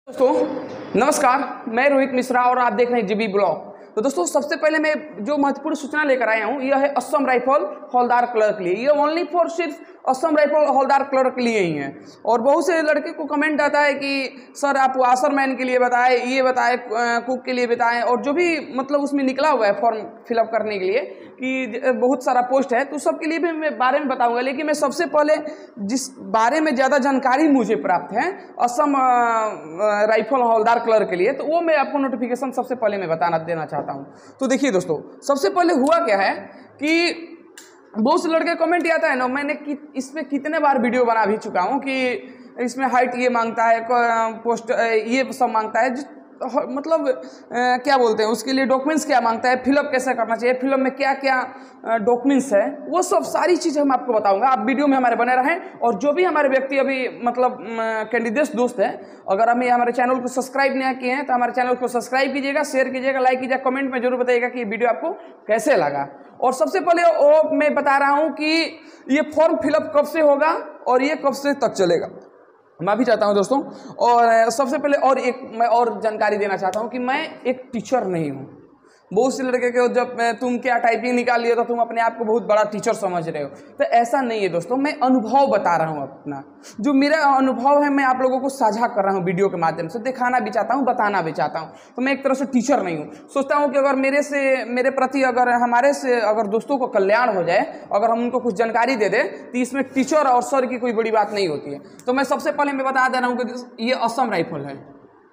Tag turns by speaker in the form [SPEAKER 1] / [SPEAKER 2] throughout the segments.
[SPEAKER 1] दोस्तों नमस्कार, मैं रोहित मिश्रा और आप देख रहे हैं जीबी ब्लॉग। तो दोस्तों सबसे पहले मैं जो महत्वपूर्ण सूचना लेकर आया हूं यह है असम राइफल हवलदार क्लर्क के लिए। ये ओनली फॉर सिर्फ असम राइफल हवलदार क्लर्क के लिए ही है। और बहुत से लड़के को कमेंट आता है कि सर आप वाशरमैन के लिए बताएं, ये बताएं, कुक के लिए बताएं, और जो भी मतलब उसमें निकला हुआ है फॉर्म फिलअप करने के लिए कि बहुत सारा पोस्ट है, तो सबके लिए भी मैं बारे में बताऊंगा। लेकिन मैं सबसे पहले जिस बारे में ज़्यादा जानकारी मुझे प्राप्त है असम राइफल हवलदार क्लर्क के लिए, तो वो मैं आपको नोटिफिकेशन सबसे पहले मैं देना चाहता हूँ। तो देखिए दोस्तों, सबसे पहले हुआ क्या है कि बहुत से लड़के कमेंट आता है ना, मैंने इसमें कितने बार वीडियो बना भी चुका हूँ कि इसमें हाइट ये मांगता है, पोस्ट ये सब मांगता है, मतलब क्या बोलते हैं उसके लिए डॉक्यूमेंट्स क्या मांगता है, फिलअप कैसे करना चाहिए, फिलअप में क्या क्या डॉक्यूमेंट्स है, वो सब सारी चीज़ें मैं आपको बताऊंगा। आप वीडियो में हमारे बने रहें। और जो भी हमारे व्यक्ति अभी मतलब कैंडिडेट्स दोस्त हैं, अगर हमें हमारे चैनल को सब्सक्राइब नहीं किए हैं तो हमारे चैनल को सब्सक्राइब कीजिएगा, शेयर कीजिएगा, लाइक कीजिएगा, कमेंट में जरूर बताइएगा कि ये वीडियो आपको कैसे लगा। और सबसे पहले वो मैं बता रहा हूँ कि ये फॉर्म फिलअप कब से होगा और ये कब से तक चलेगा, मैं भी चाहता हूं दोस्तों। और सबसे पहले और एक मैं और जानकारी देना चाहता हूं कि मैं एक टीचर नहीं हूं। बहुत से लड़के के जब तुम क्या टाइपिंग निकाल लिया तो तुम अपने आप को बहुत बड़ा टीचर समझ रहे हो, तो ऐसा नहीं है दोस्तों। मैं अनुभव बता रहा हूं अपना, जो मेरा अनुभव है मैं आप लोगों को साझा कर रहा हूं वीडियो के माध्यम से, दिखाना भी चाहता हूं, बताना भी चाहता हूं। तो मैं एक तरह से टीचर नहीं हूं। सोचता हूं कि अगर मेरे प्रति अगर हमारे से अगर दोस्तों को कल्याण हो जाए, अगर हम उनको कुछ जानकारी दे दें, तो इसमें टीचर और सर की कोई बड़ी बात नहीं होती है। तो मैं सबसे पहले मैं बता दे रहा हूं कि ये असम राइफल है।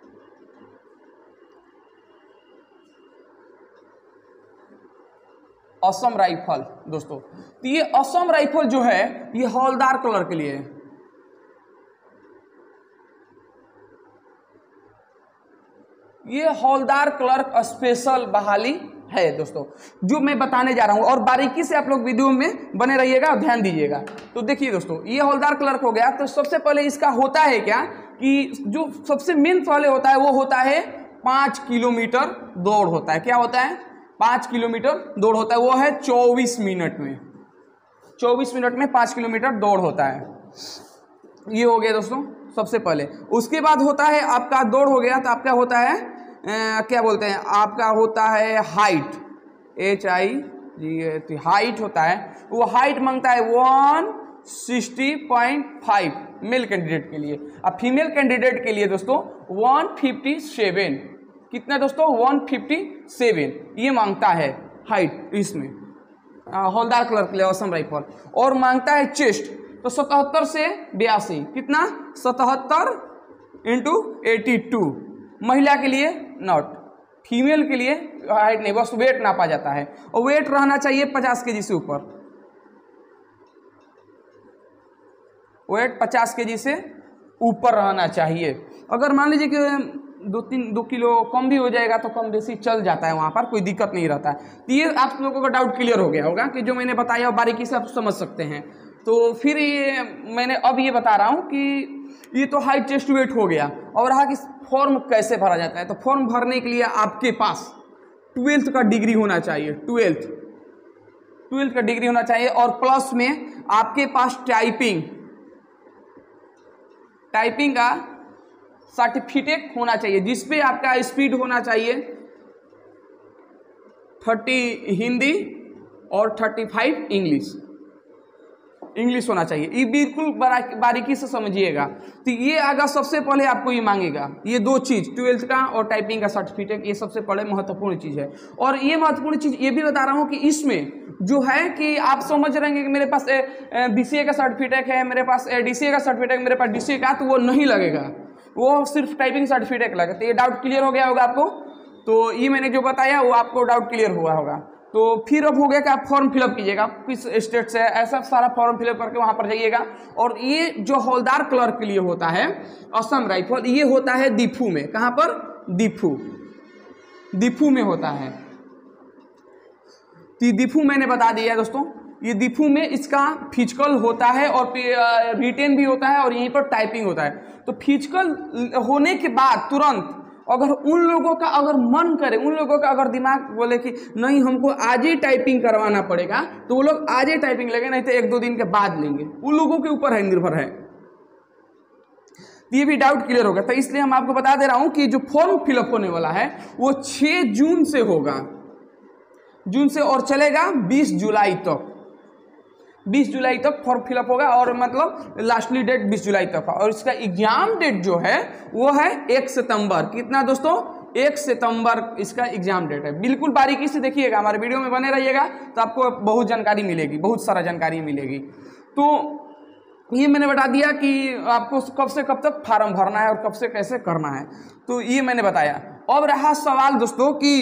[SPEAKER 1] असम राइफल दोस्तों, तो ये असम राइफल जो है ये हवलदार क्लर्क के लिए है। ये हवलदार क्लर्क स्पेशल बहाली है दोस्तों, जो मैं बताने जा रहा हूं। और बारीकी से आप लोग वीडियो में बने रहिएगा और ध्यान दीजिएगा। तो देखिए दोस्तों, ये हवलदार क्लर्क हो गया। तो सबसे पहले इसका होता है क्या कि जो सबसे मेन पहले होता है वो होता है 5 किलोमीटर दौड़ होता है। क्या होता है? 5 किलोमीटर दौड़ होता है। वो है 24 मिनट में। 24 मिनट में 5 किलोमीटर दौड़ होता है। ये हो गया दोस्तों सबसे पहले। उसके बाद होता है आपका दौड़ हो गया, तो आपका होता है क्या बोलते हैं, आपका होता है हाइट, HIG हाइट होता है। वो हाइट मांगता है 160.5 मेल कैंडिडेट के लिए। अब फीमेल कैंडिडेट के लिए दोस्तों 157। कितना दोस्तों? 157 ये मांगता है हाइट इसमें हवलदार क्लर्क के लिए असम राइफल। और मांगता है चेस्ट, तो 77 से 82। कितना? 77 × 82। महिला के लिए नॉट, फीमेल के लिए हाइट नहीं, बस वेट नापा जाता है। और वेट रहना चाहिए 50 kg से ऊपर। वेट 50 kg से ऊपर रहना चाहिए। अगर मान लीजिए कि 2 किलो कम भी हो जाएगा तो कम बेसी चल जाता है, वहाँ पर कोई दिक्कत नहीं रहता है। तो ये आप लोगों का डाउट क्लियर हो गया होगा कि जो मैंने बताया बारीकी से आप समझ सकते हैं। तो फिर ये मैंने अब ये बता रहा हूँ कि ये तो हाइट चेस्ट वेट हो गया। और रहा कि फॉर्म कैसे भरा जाता है, तो फॉर्म भरने के लिए आपके पास 12th का डिग्री होना चाहिए। 12th का डिग्री होना चाहिए। और प्लस में आपके पास टाइपिंग का सर्टिफिकेट होना चाहिए, जिसपे आपका स्पीड होना चाहिए 30 हिंदी और 35 इंग्लिश होना चाहिए। ये बिल्कुल बारीकी से समझिएगा। तो ये आगा सबसे पहले आपको ये मांगेगा, ये 2 चीज़, 12th का और टाइपिंग का सर्टिफिकेट, ये सबसे पहले महत्वपूर्ण चीज़ है। और ये महत्वपूर्ण चीज़ ये भी बता रहा हूँ कि इसमें जो है कि आप समझ रहे हैं कि मेरे पास BCA का सर्टिफिकेट है, मेरे पास DCA का सर्टिफिकेट है, मेरे पास DCA का, तो वो नहीं लगेगा, वो सिर्फ टाइपिंग सर्टिफिकेट लगेगा। तो ये डाउट क्लियर हो गया होगा आपको। तो ये मैंने जो बताया वो आपको डाउट क्लियर हुआ होगा। तो फिर अब हो गया कि आप फॉर्म फिलअप कीजिएगा, किस स्टेट से, ऐसा सारा फॉर्म फिलअप करके वहाँ पर जाइएगा। और ये जो हवलदार क्लर्क के लिए होता है असम राइफल, ये होता है दीफू में। कहाँ पर? दीफू में होता है। तो दीफू मैंने बता दिया दोस्तों, ये दीफू में इसका फिजिकल होता है और रिटेन भी होता है और यहीं पर टाइपिंग होता है। तो फिजिकल होने के बाद तुरंत अगर उन लोगों का अगर मन करे, उन लोगों का अगर दिमाग बोले कि नहीं हमको आज ही टाइपिंग करवाना पड़ेगा, तो वो लोग आज ही टाइपिंग लेंगे, नहीं तो 1-2 दिन के बाद लेंगे। उन लोगों के ऊपर है, निर्भर है। तो ये भी डाउट क्लियर होगा। तो इसलिए हम आपको बता दे रहा हूं कि जो फॉर्म फिलअप होने वाला है वो 6 जून से होगा, जून से, और चलेगा 20 जुलाई तक। 20 जुलाई तक फॉर्म फिलअप होगा, और मतलब लास्टली डेट 20 जुलाई तक का। और इसका एग्जाम डेट जो है वो है 1 सितंबर। कितना दोस्तों? 1 सितंबर इसका एग्जाम डेट है। बिल्कुल बारीकी से देखिएगा, हमारे वीडियो में बने रहिएगा तो आपको बहुत जानकारी मिलेगी, बहुत सारा जानकारी मिलेगी। तो ये मैंने बता दिया कि आपको कब से कब तक फार्म भरना है और कब से कैसे करना है, तो ये मैंने बताया। अब रहा सवाल दोस्तों कि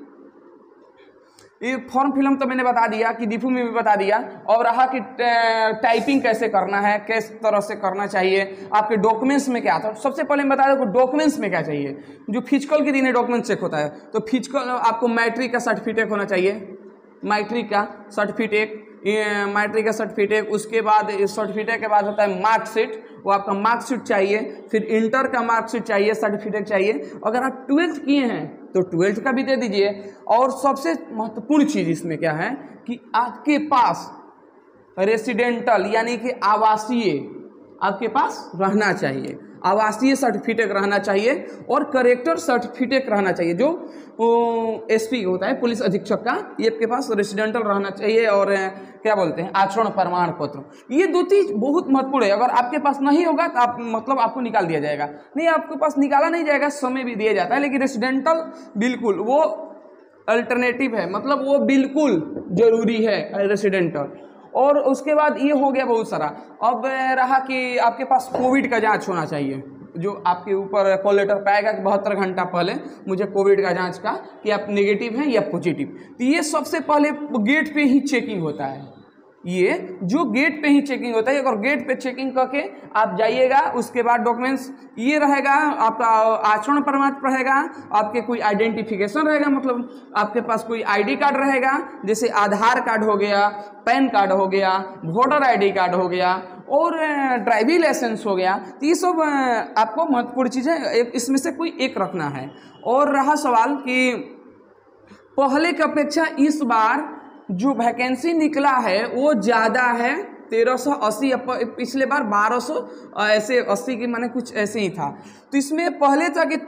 [SPEAKER 1] ये फॉर्म फिलअप तो मैंने बता दिया कि डिफू में भी बता दिया, और रहा कि टाइपिंग कैसे करना है, किस तरह से करना चाहिए, आपके डॉक्यूमेंट्स में क्या था। सबसे पहले मैं बता दूं डॉक्यूमेंट्स में क्या चाहिए। जो फिजिकल के दिन डॉक्यूमेंट चेक होता है, तो फिजिकल आपको मैट्रिक का सर्टिफिकेट होना चाहिए, मैट्रिक का सर्टिफिकेट, मैट्रिक का सर्टिफिकेट। उसके बाद सर्टिफिकेट के बाद होता है मार्कशीट, वो आपका मार्कशीट चाहिए। फिर इंटर का मार्कशीट चाहिए, सर्टिफिकेट चाहिए। अगर आप 12th किए हैं तो 12th का भी दे दीजिए। और सबसे महत्वपूर्ण चीज़ इसमें क्या है कि आपके पास रेसिडेंटल यानी कि आवासीय आपके पास रहना चाहिए, आवासीय सर्टिफिकेट रहना चाहिए, और करेक्टर सर्टिफिकेट रहना चाहिए। जो एसपी होता है, पुलिस अधीक्षक का, ये आपके पास रेसिडेंटल रहना चाहिए। और क्या बोलते हैं, आचरण प्रमाण पत्र। ये दो चीज बहुत महत्वपूर्ण है। अगर आपके पास नहीं होगा तो आप मतलब आपको निकाल दिया जाएगा। नहीं, आपके पास निकाला नहीं जाएगा, समय भी दिया जाता है, लेकिन रेसिडेंटल बिल्कुल वो अल्टरनेटिव है, मतलब वो बिल्कुल जरूरी है रेसिडेंटल। और उसके बाद ये हो गया बहुत सारा। अब रहा कि आपके पास कोविड का जांच होना चाहिए, जो आपके ऊपर कॉल लेटर पाएगा कि 72 घंटा पहले मुझे कोविड का जांच का कि आप नेगेटिव हैं या पॉजिटिव। तो ये सबसे पहले गेट पे ही चेकिंग होता है, ये जो गेट पे ही चेकिंग होता है। अगर गेट पे चेकिंग करके आप जाइएगा, उसके बाद डॉक्यूमेंट्स ये रहेगा, आपका आचरण प्रमाण पत्र रहेगा, आपके कोई आइडेंटिफिकेशन रहेगा, मतलब आपके पास कोई आईडी कार्ड रहेगा, जैसे आधार कार्ड हो गया, पैन कार्ड हो गया, वोटर आईडी कार्ड हो गया, और ड्राइविंग लाइसेंस हो गया। तो ये सब आपको महत्वपूर्ण चीज़ें, इसमें से कोई एक रखना है। और रहा सवाल कि पहले की अपेक्षा इस बार जो वैकेंसी निकला है वो ज़्यादा है, 1380। पिछले बार 1200 ऐसे 80 की माने कुछ ऐसे ही था। तो इसमें पहले था कि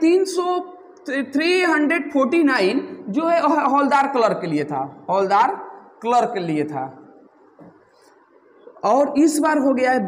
[SPEAKER 1] 349 जो है हौलदार क्लर्क के लिए था, हौलदार क्लर्क के लिए था, और इस बार हो गया है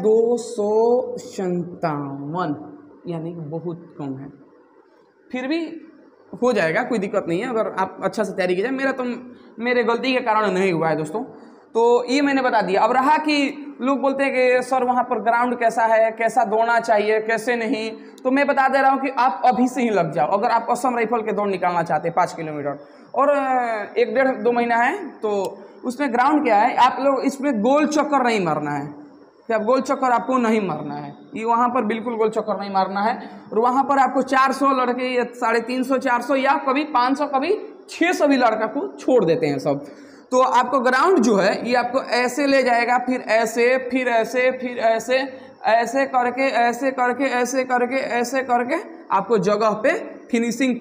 [SPEAKER 1] 257, यानी कि बहुत कम है। फिर भी हो जाएगा, कोई दिक्कत नहीं है अगर आप अच्छा से तैयारी कीजिए। मेरे गलती के कारण नहीं हुआ है दोस्तों, तो ये मैंने बता दिया। अब रहा कि लोग बोलते हैं कि सर वहाँ पर ग्राउंड कैसा है, कैसा दौड़ना चाहिए, कैसे नहीं, तो मैं बता दे रहा हूँ कि आप अभी से ही लग जाओ। अगर आप असम राइफल के दौड़ निकालना चाहते हैं 5 किलोमीटर, और 1-1.5-2 महीना है, तो उसमें ग्राउंड क्या है, आप लोग इसमें गोल चक्कर नहीं मारना है। कि आप गोल चक्कर आपको नहीं मारना है, ये वहाँ पर बिल्कुल गोल चक्कर नहीं मारना है। और वहाँ पर आपको 400 लड़के या 350, 400 या कभी 500, कभी 600 भी लड़का को छोड़ देते हैं सब। तो आपको ग्राउंड जो है ये आपको ऐसे ले जाएगा, फिर ऐसे, फिर ऐसे, फिर ऐसे, ऐसे करके, ऐसे करके, ऐसे करके, ऐसे करके आपको जगह पे फिनिशिंग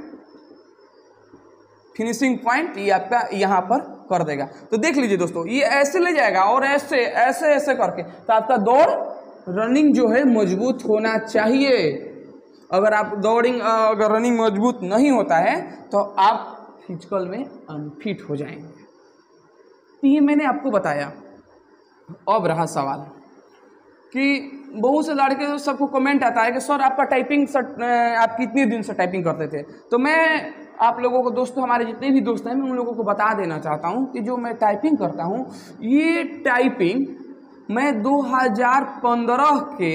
[SPEAKER 1] पॉइंट ये आपका यहाँ पर कर देगा। तो देख लीजिए दोस्तों, ये ऐसे ले जाएगा और ऐसे ऐसे ऐसे करके, तो आपका दौड़ रनिंग जो है मजबूत होना चाहिए। अगर आप अगर रनिंग मजबूत नहीं होता है तो आप फिजिकल में अनफिट हो जाएंगे। तो ये मैंने आपको बताया। अब रहा सवाल कि बहुत से लड़के सबको कमेंट आता है कि सर आपका टाइपिंग आप कितने दिन से टाइपिंग करते थे। तो मैं आप लोगों को दोस्तों, हमारे जितने भी दोस्त हैं, मैं उन लोगों को बता देना चाहता हूं कि जो मैं टाइपिंग करता हूं, ये टाइपिंग मैं 2015 के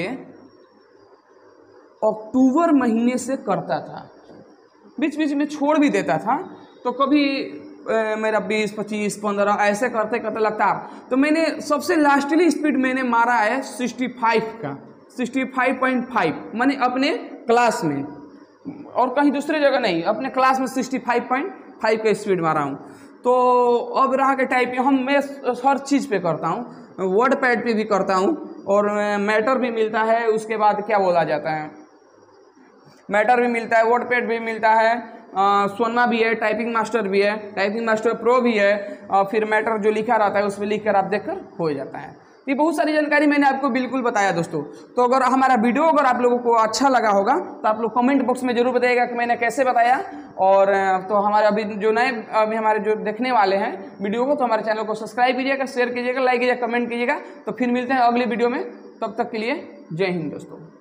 [SPEAKER 1] अक्टूबर महीने से करता था। बीच बीच में छोड़ भी देता था, तो कभी मेरा 20, 25, 15 ऐसे करते करते लगता। तो मैंने सबसे लास्टली स्पीड मैंने मारा है 65 का, 65.5, मैंने अपने क्लास में, और कहीं दूसरे जगह नहीं, अपने क्लास में 65.5 का स्पीड मारा हूँ। तो अब रहा के टाइपिंग मैं हर चीज़ पे करता हूँ, वर्ड पैड पे भी करता हूँ, और मैटर भी मिलता है। उसके बाद क्या बोला जाता है, मैटर भी मिलता है, वर्ड पैड भी मिलता है, सोना भी है, टाइपिंग मास्टर भी है, टाइपिंग मास्टर प्रो भी है, और फिर मैटर जो लिखा रहता है उसमें लिख कर आप देखकर हो जाता है। ये बहुत सारी जानकारी मैंने आपको बिल्कुल बताया दोस्तों। तो अगर हमारा वीडियो अगर आप लोगों को अच्छा लगा होगा तो आप लोग कमेंट बॉक्स में जरूर बताइएगा कि मैंने कैसे बताया। और तो हमारे अभी हमारे जो देखने वाले हैं वीडियो को, तो हमारे चैनल को सब्सक्राइब कीजिएगा, शेयर कीजिएगा, लाइक कीजिएगा, कमेंट कीजिएगा। तो फिर मिलते हैं अगली वीडियो में, तब तक के लिए जय हिंद दोस्तों।